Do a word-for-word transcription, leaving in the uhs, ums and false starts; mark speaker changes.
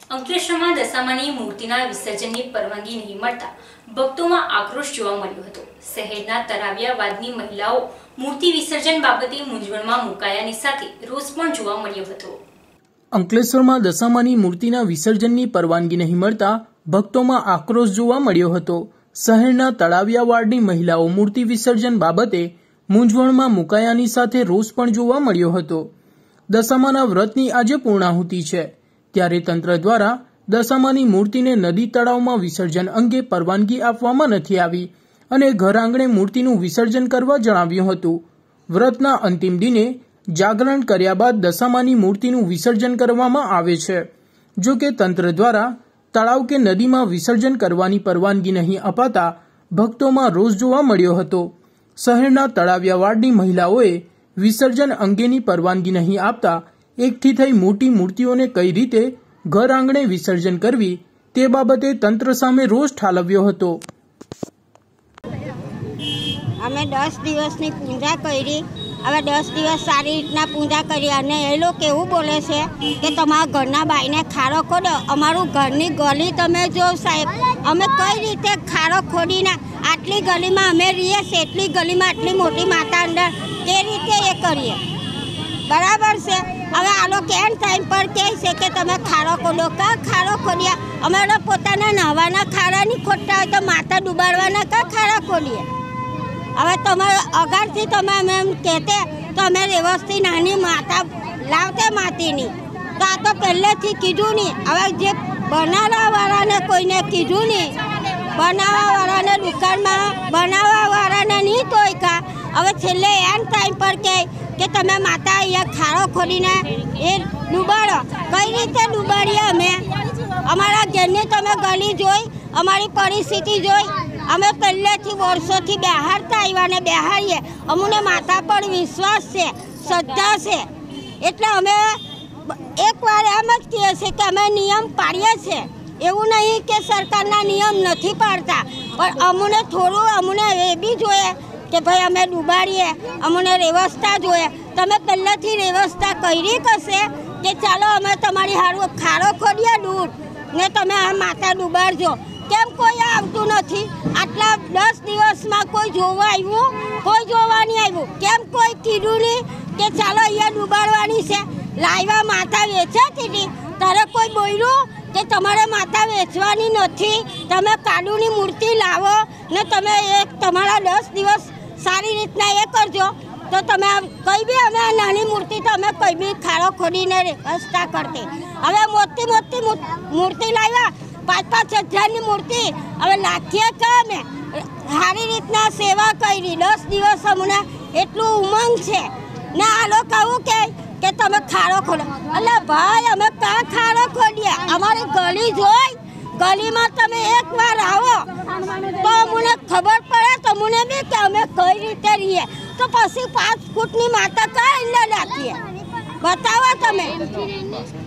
Speaker 1: અંકલેશ્વરમાં દશામાની મૂર્તિના વિસર્જનની પરવાનગી નહીં મળતા ભક્તોમાં આક્રોશ જોવા મળ્યો હતો। શહેરના તરાવિયાવાદની મહિલાઓ મૂર્તિ વિસર્જન બાબતે મૂંઝવણમાં મુકાયાની સાથે રોષ પણ જોવા મળ્યો હતો।
Speaker 2: અંકલેશ્વરમાં દશામાની મૂર્તિના વિસર્જનની પરવાનગી નહીં મળતા ભક્તોમાં આક્રોશ જોવા મળ્યો હતો। શહેરના તળાવિયાવાડની મહિલાઓ મૂર્તિ વિસર્જન બાબતે મૂંઝવણમાં મુકાયાની સાથે રોષ પણ જોવા મળ્યો હતો। દશામાના વ્રતની આજે પૂર્ણાહુતિ છે, ત્યારે તંત્ર દ્વારા દશામાની મૂર્તિને નદી તળાવમાં વિસર્જન અંગે પરવાનગી આપવામાં નથી આવી અને ઘર આંગણે મૂર્તિનું વિસર્જન કરવા જણાવ્યું હતું। વ્રતના અંતિમ દિને જાગરણ કર્યા બાદ દશામાની મૂર્તિનું વિસર્જન કરવામાં આવે છે। જો કે તંત્ર દ્વારા તળાવ કે નદીમાં વિસર્જન કરવાની પરવાનગી નહીં અપાતા ભક્તોમાં રોષ જોવા મળ્યો હતો। શહેરના તળાવિયાવાડની મહિલાઓએ વિસર્જન અંગેની પરવાનગી નહીં આપતા એકઠી થઈ મોટી મૂર્તિઓને કઈ રીતે ઘર આંગણે વિસર્જન કરવી તે બાબતે તંત્ર સામે રોષ ઠાલવ્યો હતો।
Speaker 3: અમે દસ દિવસની પૂજા કરી, હવે દસ દિવસ સારી રીતના પૂજા કરી અને એ લોકો એવું બોલે છે કે તમારા ઘરના બાઈને ખાડો ખોદો। અમારું ઘરની ગલી તમે જો સાહેબ, અમે કઈ રીતે ખાડો ખોદીને આટલી ગલીમાં અમે રહીએ છીએ, એટલી ગલીમાં આટલી મોટી માતા અંદર તે રીતે એ કરીએ, બરાબર છે। હવે આ લોકો એન ટાઈમ પર કહે છે કે તમે ખાડો ખોદો, કા ખાડો ખોદ્યા? અમે તો પોતાના નહાવાના ખાડા નહીં ખોદતા હોય તો માતા ડૂબાડવાના કા ખાડા ખોદીએ? હવે તમે અગારથી તમે અમે એમ કહેતે તો અમે વ્યવસ્થિત નાની માતા લાવતે માતીની, તો આ તો પહેલેથી કીધું નહીં। હવે જે બનાવવાવાળાને કોઈને કીધું નહીં, બનાવવાવાળાને દુકાનમાં બનાવવાવાળાને નહીં તોય કા હવે છેલ્લે એન ટાઈમ પર કહે કે તમે માતા અહીંયા ખાડો ખોદીને એ ડૂબાડો। કઈ રીતે ડૂબાડીએ અમે? અમારા ઘરની તમે ગલી જોઈ, અમારી પરિસ્થિતિ જોઈ, અમે પહેલેથી વર્ષોથી બહારતા આવ્યા ને બહારીએ। અમને માતા પર વિશ્વાસ છે, શ્રદ્ધા છે, એટલે અમે એકવાર એમ જ કહીએ છીએ કે અમે નિયમ પાડીએ છીએ। એવું નહીં કે સરકારના નિયમ નથી પાડતા, પણ અમને થોડું અમને એ બી જોઈએ કે ભાઈ અમે ડૂબાડીએ, અમને વ્યવસ્થા જોઈએ। તમે પહેલાંથી વ્યવસ્થા કરી કશે કે ચાલો અમે તમારી હારું ખાડો ખોદીએ દૂર ને તમે આ માતા ડૂબાડજો, કેમ કોઈ આવતું નથી? આટલા દસ દિવસમાં કોઈ જોવા આવ્યું? કોઈ જોવા નહીં આવ્યું। કેમ કોઈ કીધું નહીં કે ચાલો અહીંયા ડૂબાડવાની છે? લાવ્યા માતા વેચાતી હતી ત્યારે કોઈ બોલ્યું કે તમારે માતા વેચવાની નથી, તમે કાડુની મૂર્તિ લાવો ને તમે એક તમારા દસ દિવસ સારી રીતના એ કરજો, તો તમે કઈ બી અમે નાની મૂર્તિ તો અમે કઈ બી ખાડો ખોદીને વ્યવસ્થા કરતી। હવે મોટી મોટી મૂર્તિ લાવ્યા, પાંચ પાંચ હજારની મૂર્તિ હવે લાખીએ કે અમે સારી રીતના સેવા કરી, દસ દિવસ અમને એટલું ઉમંગ છે ને આ લોકો આવું કહે કે તમે ખાડો ખોદો। એટલે ભાઈ અમે કાં ખાડો ખોદીએ? અમારી ગલી જોઈ, ગલીમાં તમે એકવાર આવો તો અમને ખબર પડે, તો મને બી કે અમે કઈ રીતે રહીએ। તો પછી પાંચ ફૂટની માતા કાં અંદર રાખીએ? બતાવો તમે।